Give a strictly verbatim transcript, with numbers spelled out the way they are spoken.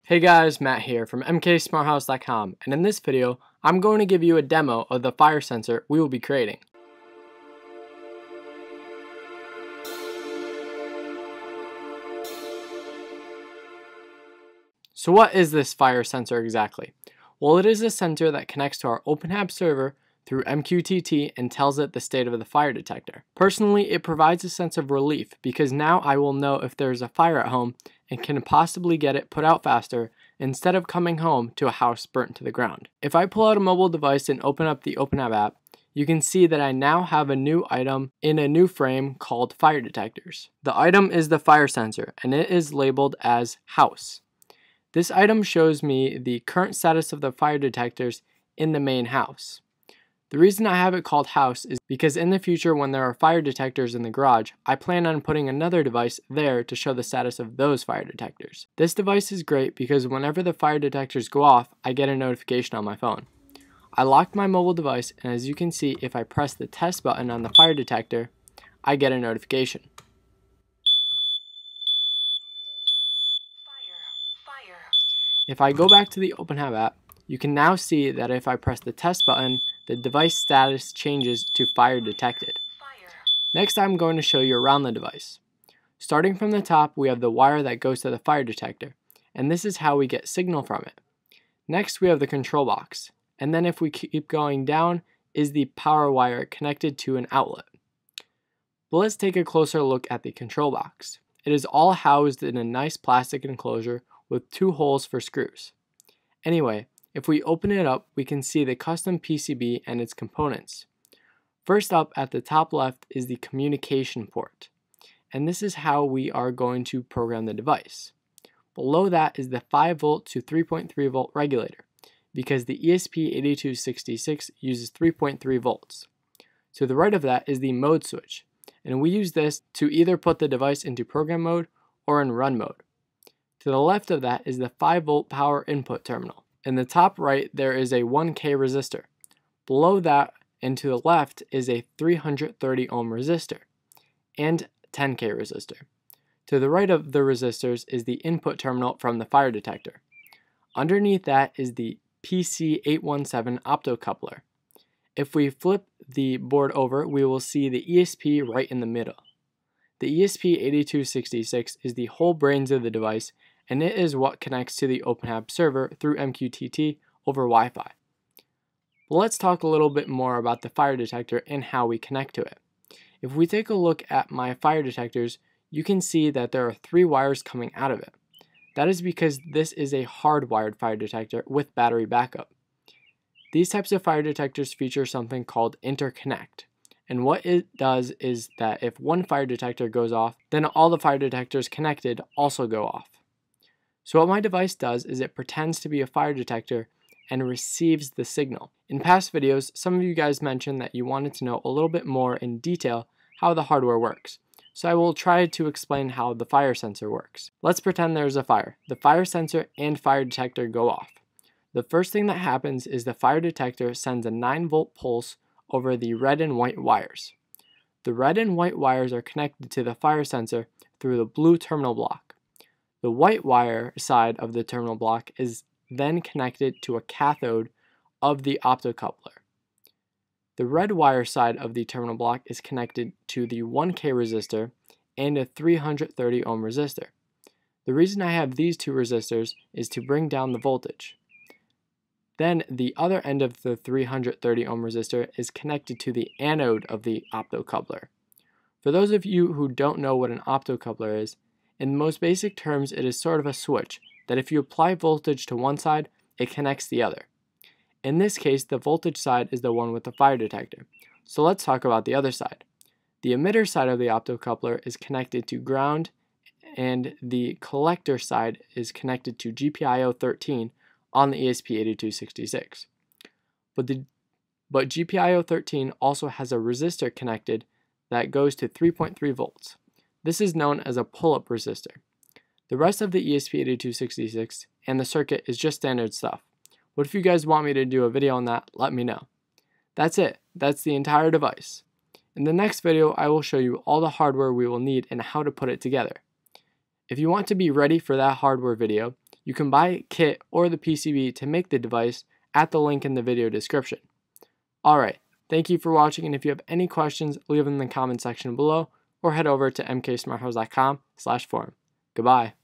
Hey guys, Matt here from M K Smart House dot com, and in this video, I'm going to give you a demo of the fire sensor we will be creating. So what is this fire sensor exactly? Well, it is a sensor that connects to our OpenHAB server through M Q T T and tells it the state of the fire detector. Personally, it provides a sense of relief because now I will know if there is a fire at home and can possibly get it put out faster instead of coming home to a house burnt to the ground. If I pull out a mobile device and open up the OpenHAB app, you can see that I now have a new item in a new frame called fire detectors. The item is the fire sensor and it is labeled as house. This item shows me the current status of the fire detectors in the main house. The reason I have it called house is because in the future when there are fire detectors in the garage, I plan on putting another device there to show the status of those fire detectors. This device is great because whenever the fire detectors go off, I get a notification on my phone. I locked my mobile device, and as you can see, if I press the test button on the fire detector, I get a notification. Fire, fire. If I go back to the OpenHAB app, you can now see that if I press the test button, the device status changes to fire detected. Fire. Next, I'm going to show you around the device. Starting from the top, we have the wire that goes to the fire detector, and this is how we get signal from it. Next, we have the control box, and then if we keep going down is the power wire connected to an outlet. But let's take a closer look at the control box. It is all housed in a nice plastic enclosure with two holes for screws. Anyway, if we open it up, we can see the custom P C B and its components. First up at the top left is the communication port, and this is how we are going to program the device. Below that is the five volt to three point three volt regulator, because the E S P eighty-two sixty-six uses three point three volts. To the right of that is the mode switch, and we use this to either put the device into program mode or in run mode. To the left of that is the five volt power input terminal. In the top right, there is a one K resistor. Below that and to the left is a three hundred thirty ohm resistor and ten K resistor. To the right of the resistors is the input terminal from the fire detector. Underneath that is the P C eight one seven optocoupler. If we flip the board over, we will see the E S P right in the middle. The E S P eighty-two sixty-six is the whole brains of the device, and it is what connects to the OpenHAB server through M Q T T over Wi-Fi. But let's talk a little bit more about the fire detector and how we connect to it. If we take a look at my fire detectors, you can see that there are three wires coming out of it. That is because this is a hardwired fire detector with battery backup. These types of fire detectors feature something called interconnect. And what it does is that if one fire detector goes off, then all the fire detectors connected also go off. So what my device does is it pretends to be a fire detector and receives the signal. In past videos, some of you guys mentioned that you wanted to know a little bit more in detail how the hardware works. So I will try to explain how the fire sensor works. Let's pretend there's a fire. The fire sensor and fire detector go off. The first thing that happens is the fire detector sends a nine volt pulse over the red and white wires. The red and white wires are connected to the fire sensor through the blue terminal block. The white wire side of the terminal block is then connected to a cathode of the optocoupler. The red wire side of the terminal block is connected to the one K resistor and a three hundred thirty ohm resistor. The reason I have these two resistors is to bring down the voltage. Then the other end of the three hundred thirty ohm resistor is connected to the anode of the optocoupler. For those of you who don't know what an optocoupler is, in the most basic terms, it is sort of a switch that if you apply voltage to one side, it connects the other. In this case, the voltage side is the one with the fire detector. So let's talk about the other side. The emitter side of the optocoupler is connected to ground, and the collector side is connected to G P I O thirteen on the E S P eighty-two sixty-six. But, the, but G P I O thirteen also has a resistor connected that goes to three point three volts. This is known as a pull-up resistor. The rest of the E S P eighty-two sixty-six and the circuit is just standard stuff. But if you guys want me to do a video on that, let me know. That's it. That's the entire device. In the next video, I will show you all the hardware we will need and how to put it together. If you want to be ready for that hardware video, you can buy a kit or the P C B to make the device at the link in the video description. Alright, thank you for watching, and if you have any questions, leave them in the comment section below or head over to m k smart house dot com slash forum. Goodbye.